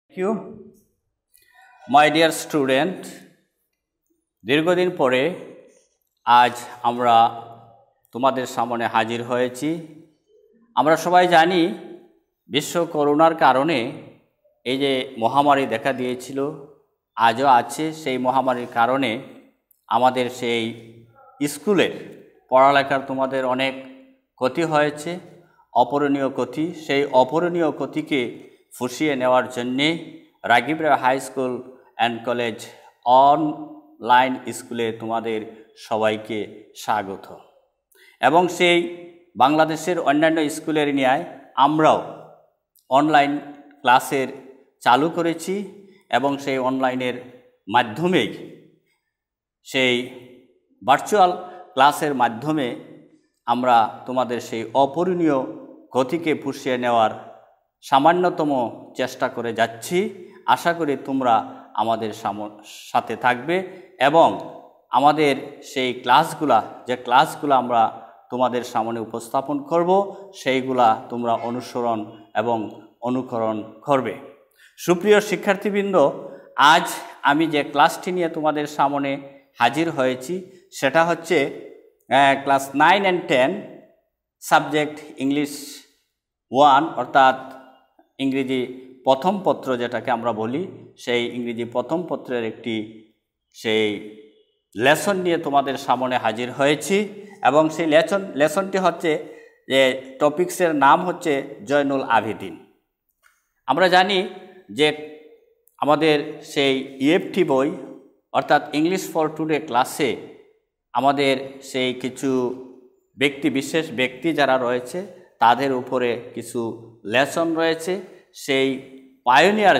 Thank you, my dear student. দীর্ঘদিন পরে আজ আমরা তোমাদের সামনে হাজির হয়েছি। আমরা সবাই জানি বিশ্ব করোনার কারণে এই যে মহামারী দেখা দিয়েছিল, আজও আছে। সেই মহামারীর কারণে আমাদের সেই স্কুলের পড়ালেখার তোমাদের অনেক ক্ষতি হয়েছে, অপূরণীয় ক্ষতি। সেই অপূরণীয় ক্ষতিকে ফুসিয়ে নেওয়ার জন্যে রাগিব-রাবেয়া high school and college online স্কুলে তোমাদের সবাইকে স্বাগত। এবং সেই বাংলাদেশের অন্যান্য স্কুলের ন্যায় আমরাও অনলাইন ক্লাসের চালু করেছি এবং সেই অনলাইনের মাধ্যমেই সেই ভার্চুয়াল ক্লাসের মাধ্যমে আমরা তোমাদের সেই অপূরণীয় গতিকে পুষিয়ে নেওয়ার সামান্যতম চেষ্টা করে যাচ্ছি। আশা করি তোমরা আমাদের সাথে থাকবে এবং আমাদের সেই যে ক্লাসগুলো আমরা তোমাদের সামনে উপস্থাপন করব, সেইগুলা তোমরা অনুসরণ এবং অনুকরণ করবে। সুপ্রিয় শিক্ষার্থীবৃন্দ, আজ আমি যে ক্লাসটি নিয়ে তোমাদের সামনে হাজির হয়েছি সেটা হচ্ছে ক্লাস 9 and 10 সাবজেক্ট ইংলিশ 1, অর্থাৎ ইংরেজি প্রথম পত্র যেটাকে আমরা বলি, সেই ইংরেজি প্রথম পত্রের একটি সেই লেসন নিয়ে তোমাদের সামনে হাজির হয়েছি। এবং সেই লেসনটি হচ্ছে যে টপিক্সের নাম হচ্ছে জয়নুল আবেদিন। আমরা জানি যে আমাদের সেই ইএফটি বই অর্থাৎ ইংলিশ ফর টুডে ক্লাসে আমাদের সেই কিছু বিশেষ ব্যক্তি যারা রয়েছে তাদের উপরে কিছু লেসন রয়েছে। সেই পায়োনিয়ার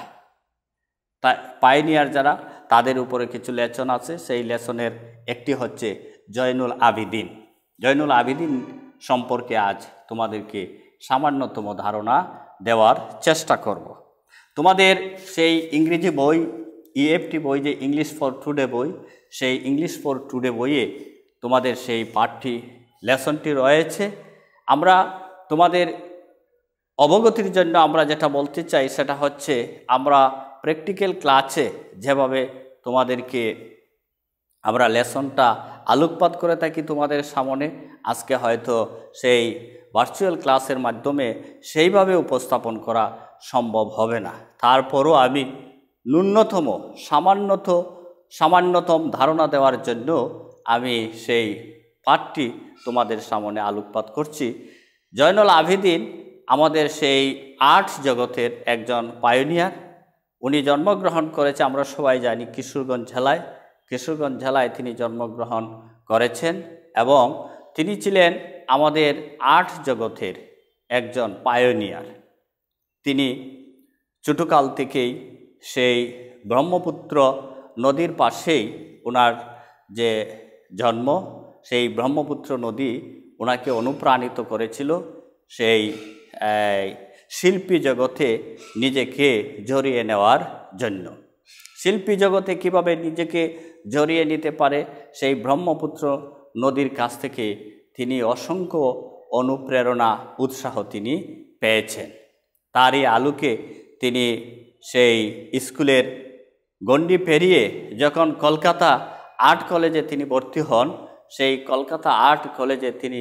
যারা তাদের উপরে কিছু লেসন আছে। সেই লেসনের একটি হচ্ছে জয়নুল আবেদিন। জয়নুল আবেদিন সম্পর্কে আজ তোমাদেরকে সামান্যতম ধারণা দেওয়ার চেষ্টা করব। তোমাদের সেই ইংরেজি বই ইএফটি বই, যে ইংলিশ ফর টুডে বই, সেই ইংলিশ ফর টুডে বইয়ে তোমাদের সেই পাঠটি লেসনটি রয়েছে। আমরা তোমাদের অবগতির জন্য আমরা যেটা বলতে চাই সেটা হচ্ছে আমরা প্র্যাকটিক্যাল ক্লাসে যেভাবে তোমাদেরকে আমরা লেসনটা আলোকপাত করে থাকি তোমাদের সামনে, আজকে হয়তো সেই ভার্চুয়াল ক্লাসের মাধ্যমে সেইভাবে উপস্থাপন করা সম্ভব হবে না। তারপরও আমি ন্যূনতম সামান্যতম ধারণা দেওয়ার জন্য আমি সেই পাঠটি তোমাদের সামনে আলোকপাত করছি। জয়নুল আবেদিন আমাদের সেই আর্ট জগতের একজন পায়োনিয়ার। উনি জন্মগ্রহণ করেছে, আমরা সবাই জানি, কিশোরগঞ্জ জেলায় তিনি জন্মগ্রহণ করেছেন এবং তিনি ছিলেন আমাদের আর্ট জগতের একজন পায়োনিয়ার। তিনি ছোটকাল থেকেই সেই ব্রহ্মপুত্র নদীর পাশেই ওনার যে জন্ম, সেই ব্রহ্মপুত্র নদী ওনাকে অনুপ্রাণিত করেছিল সেই শিল্পী জগতে নিজেকে জড়িয়ে নেওয়ার জন্য। শিল্পী জগতে কিভাবে নিজেকে জড়িয়ে নিতে পারে, সেই ব্রহ্মপুত্র নদীর কাছ থেকে তিনি অসংখ্য অনুপ্রেরণা উৎসাহ তিনি পেয়েছেন। তারই আলোকে তিনি সেই স্কুলের গণ্ডি পেরিয়ে যখন কলকাতা আর্ট কলেজে তিনি ভর্তি হন, সেই কলকাতা আর্ট কলেজে তিনি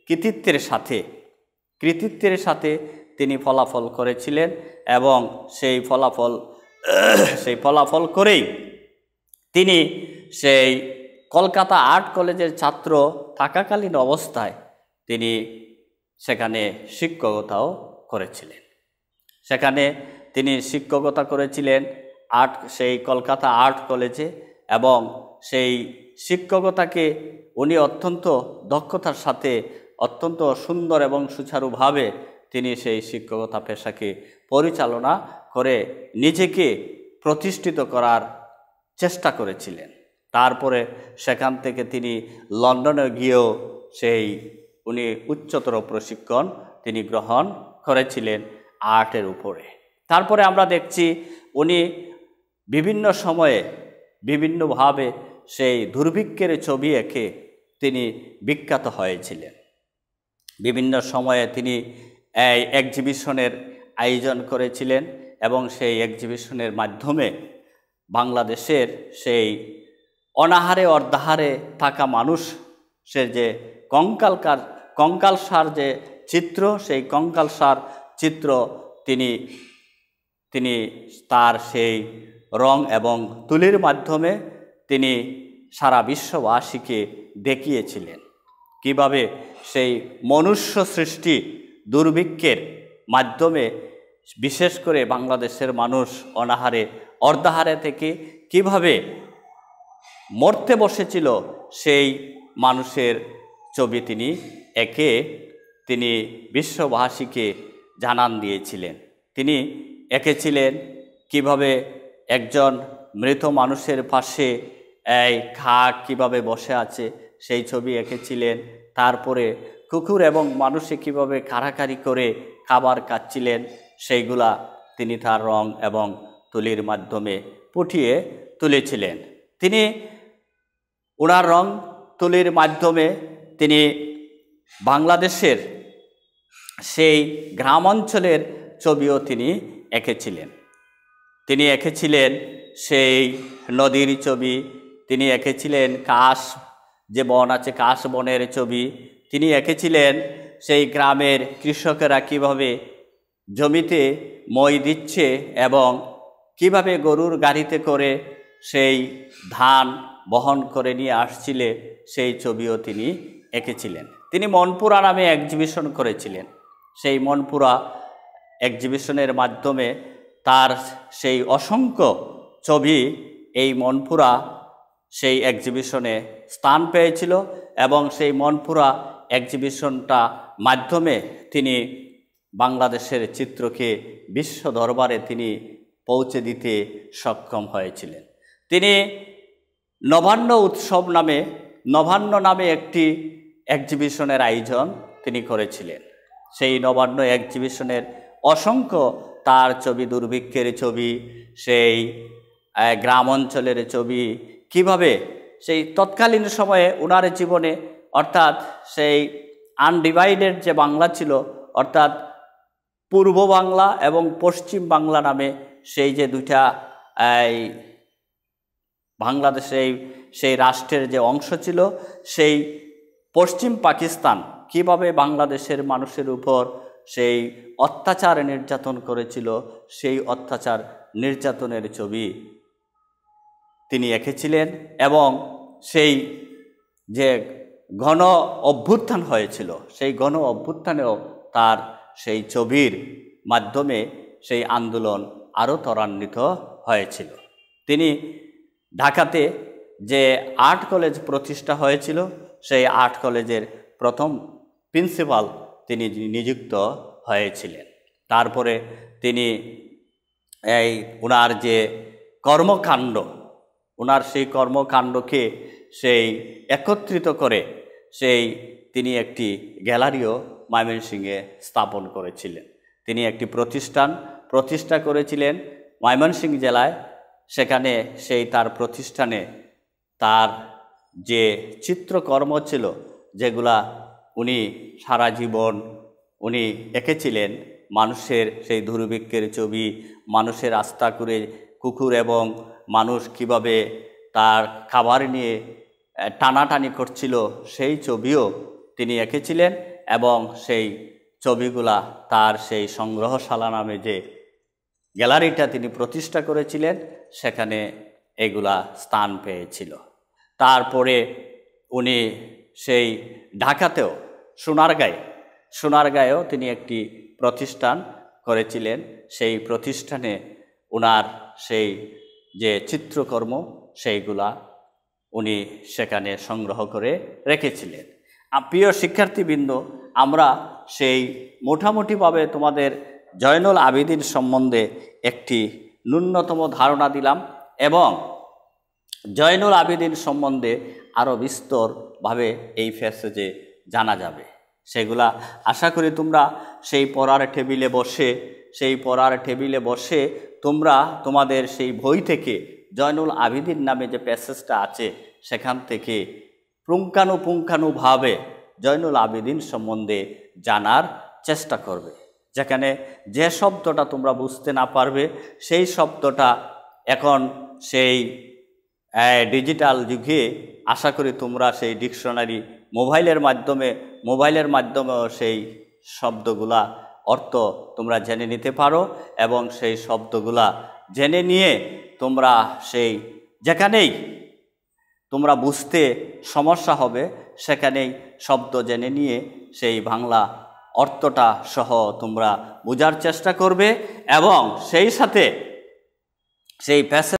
কৃতিত্বের সাথে তিনি ফলাফল করেছিলেন এবং সেই ফলাফল করেই তিনি সেই কলকাতা আর্ট কলেজের ছাত্র থাকাকালীন অবস্থায় তিনি সেখানে শিক্ষকতাও করেছিলেন। সেই কলকাতা আর্ট কলেজে, এবং সেই শিক্ষকতাকে উনি অত্যন্ত দক্ষতার সাথে অত্যন্ত সুন্দর এবং সুচারুভাবে তিনি সেই শিক্ষকতা পেশাকে পরিচালনা করে নিজেকে প্রতিষ্ঠিত করার চেষ্টা করেছিলেন। তারপরে সেখান থেকে তিনি লন্ডনে গিয়েও উনি উচ্চতর প্রশিক্ষণ তিনি গ্রহণ করেছিলেন আর্টের উপরে। তারপরে আমরা দেখছি উনি বিভিন্ন সময়ে বিভিন্নভাবে সেই দুর্ভিক্ষের ছবি এঁকে তিনি বিখ্যাত হয়েছিলেন। বিভিন্ন সময়ে তিনি এক্সিবিশনের আয়োজন করেছিলেন এবং সেই এক্সিবিশনের মাধ্যমে বাংলাদেশের সেই অনাহারে অর্ধাহারে থাকা মানুষের যে কঙ্কালসার যে চিত্র, সেই কঙ্কালসার চিত্র তিনি তার সেই রং এবং তুলির মাধ্যমে তিনি সারা বিশ্ববাসীকে দেখিয়েছিলেন কিভাবে সেই মনুষ্য সৃষ্টি দুর্ভিক্ষের মাধ্যমে বিশেষ করে বাংলাদেশের মানুষ অনাহারে অর্ধাহারে থেকে কিভাবে মরতে বসেছিল, সেই মানুষের ছবি তিনি বিশ্ববাসীকে জানান দিয়েছিলেন। তিনি এঁকেছিলেন কিভাবে একজন মৃত মানুষের পাশে কাক কিভাবে বসে আছে, সেই ছবি এঁকেছিলেন। তারপরে কুকুর এবং মানুষে কিভাবে কাড়াকাড়ি করে খাবার খাচ্ছিলেন, সেইগুলা তিনি তার রং এবং তুলির মাধ্যমে ফুটিয়ে তুলেছিলেন। তিনি ওনার রং তুলির মাধ্যমে তিনি বাংলাদেশের সেই গ্রামাঞ্চলের ছবিও তিনি এঁকেছিলেন। তিনি এঁকেছিলেন সেই নদীর ছবি, তিনি এঁকেছিলেন কাশ যে বন আছে কাশ বনের ছবি, তিনি এঁকেছিলেন সেই গ্রামের কৃষকেরা কিভাবে জমিতে মই দিচ্ছে এবং কিভাবে গরুর গাড়িতে করে সেই ধান বহন করে নিয়ে আসছিলে, সেই ছবিও তিনি এঁকেছিলেন। তিনি মনপুরা নামে এক্সিবিশন করেছিলেন। সেই মনপুরা এক্সিবিশনের মাধ্যমে তার সেই অসংখ্য ছবি এই মনপুরা সেই এক্সিবিশনে স্থান পেয়েছিল এবং সেই মনপুরা এক্সিবিশনটা মাধ্যমে তিনি বাংলাদেশের চিত্রকে বিশ্ব দরবারে তিনি পৌঁছে দিতে সক্ষম হয়েছিলেন। তিনি নবান্ন উৎসব নবান্ন নামে একটি এক্সিবিশনের আয়োজন তিনি করেছিলেন। সেই নবান্ন এক্সিবিশনের অসংখ্য তার ছবি, দুর্ভিক্ষের ছবি, সেই গ্রাম অঞ্চলের ছবি, কিভাবে সেই তৎকালীন সময়ে ওনার জীবনে অর্থাৎ সেই আনডিভাইডেড যে বাংলা ছিল, অর্থাৎ পূর্ব বাংলা এবং পশ্চিম বাংলা নামে সেই যে দুইটা বাংলাদেশে সেই রাষ্ট্রের যে অংশ ছিল, সেই পশ্চিম পাকিস্তান কিভাবে বাংলাদেশের মানুষের উপর সেই অত্যাচার নির্যাতন করেছিল, সেই অত্যাচার নির্যাতনের ছবি তিনি এঁকেছিলেন এবং সেই যে গণ অভ্যুত্থান হয়েছিল, সেই গণ অভ্যুত্থানেও তার সেই ছবির মাধ্যমে সেই আন্দোলন আরও ত্বরান্বিত হয়েছিল। তিনি ঢাকাতে যে আর্ট কলেজ প্রতিষ্ঠা হয়েছিল, সেই আর্ট কলেজের প্রথম প্রিন্সিপাল তিনি নিযুক্ত হয়েছিলেন। তারপরে তিনি ওনার যে কর্মকাণ্ড, ওনার সেই কর্মকাণ্ডকে সেই একত্রিত করে তিনি একটি গ্যালারিও ময়মনসিংহে স্থাপন করেছিলেন। তিনি একটি প্রতিষ্ঠা করেছিলেন ময়মনসিংহ জেলায়। সেখানে তার প্রতিষ্ঠানে তার যে চিত্রকর্ম ছিল, যেগুলা উনি সারা জীবন উনি এঁকেছিলেন, মানুষের সেই দুর্ভিক্ষের ছবি, মানুষের আস্থা করে কুকুর এবং মানুষ কিভাবে তার খাবার নিয়ে টানাটানি করছিল, সেই ছবিও তিনি এঁকেছিলেন এবং সেই ছবিগুলা তার সেই সংগ্রহশালা নামে যে গ্যালারিটা তিনি প্রতিষ্ঠা করেছিলেন, সেখানে এগুলা স্থান পেয়েছিল। তারপরে উনি সেই ঢাকাতেও সোনারগাঁয়েও তিনি একটি প্রতিষ্ঠান করেছিলেন। সেই প্রতিষ্ঠানে ওনার সেই যে চিত্রকর্ম, সেইগুলা উনি সেখানে সংগ্রহ করে রেখেছিলেন। প্রিয় শিক্ষার্থীবৃন্দ, আমরা সেই মোটামুটিভাবে তোমাদের জয়নুল আবেদিন সম্বন্ধে একটি ন্যূনতম ধারণা দিলাম এবং জয়নুল আবেদিন সম্বন্ধে আরও বিস্তরভাবে এই প্যাসেজে জানা যাবে। সেগুলা আশা করি তোমরা সেই পড়ার টেবিলে বসে তোমরা তোমাদের সেই বই থেকে জয়নুল আবেদিন নামে যে প্যাসেজটা আছে, সেখান থেকে পুঙ্খানুপুঙ্খানুভাবে জয়নুল আবেদিন সম্বন্ধে জানার চেষ্টা করবে। যেখানে যে শব্দটা তোমরা বুঝতে না পারবে সেই শব্দটা এখন সেই ডিজিটাল যুগে আশা করি তোমরা সেই ডিকশনারি মোবাইলের মাধ্যমেও সেই শব্দগুলা অর্থ তোমরা জেনে নিতে পারো এবং সেই শব্দগুলা জেনে নিয়ে তোমরা সেই যেখানেই তোমরা বুঝতে সমস্যা হবে সেখানেই শব্দ জেনে নিয়ে সেই বাংলা অর্থটা সহ তোমরা বোঝার চেষ্টা করবে এবং সেই সাথে সেই